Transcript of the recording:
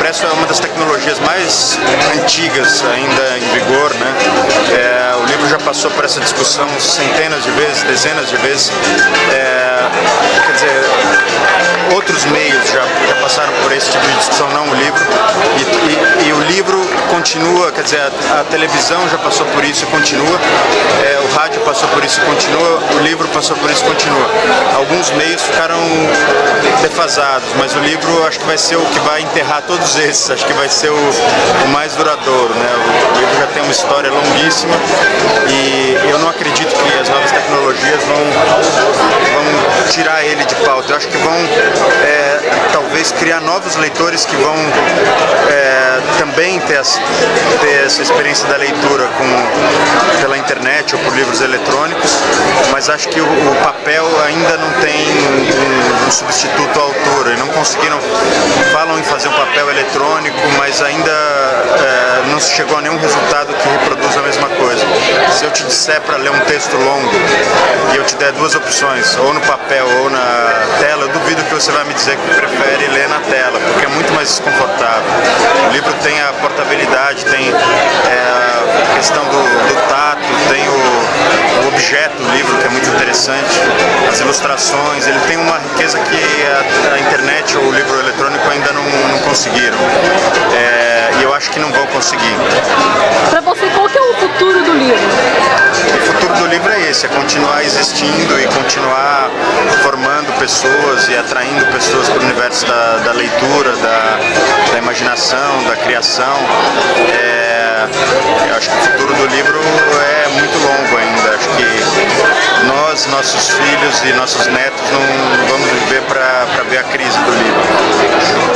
impresso é uma das tecnologias mais antigas ainda em vigor, né? O livro já passou por essa discussão centenas de vezes, dezenas de vezes. Quer dizer, outros meios já passaram por esse tipo de discussão, não o livro. E o livro continua, quer dizer, a televisão já passou por isso e continua, o rádio passou por isso e continua, o livro passou por isso e continua. Alguns meios ficaram defasados, mas o livro acho que vai ser o que vai enterrar todos esses, acho que vai ser o mais duradouro, né? O livro já tem uma história longuíssima e eu não acredito que as novas tecnologias vão tirar ele de pauta. Eu acho que vão talvez criar novos leitores que vão também ter essa experiência da leitura pela internet ou por livros eletrônicos, mas acho que o papel ainda não tem um substituto à altura, e não conseguiram, falam em fazer um papel eletrônico, mas ainda não se chegou a nenhum resultado que reproduza a mesma coisa. Se eu te disser para ler um texto longo e eu te der duas opções, ou no papel ou na tela, eu duvido que você vai me dizer que prefere ler na tela, porque é muito mais desconfortável. O livro tem a portabilidade, tem a questão do tato, tem o objeto do livro, que é muito interessante, as ilustrações, ele tem uma riqueza que a internet ou o livro eletrônico ainda não conseguiram. E eu acho que não vão conseguir. Para você, qual que é o futuro do livro? O futuro do livro é esse, é continuar existindo e continuar formando pessoas e atraindo pessoas para o universo da leitura, da imaginação, da criação. Eu acho que o futuro do livro é muito longo ainda. Acho que nós, nossos filhos e nossos netos não vamos viver para ver a crise do livro.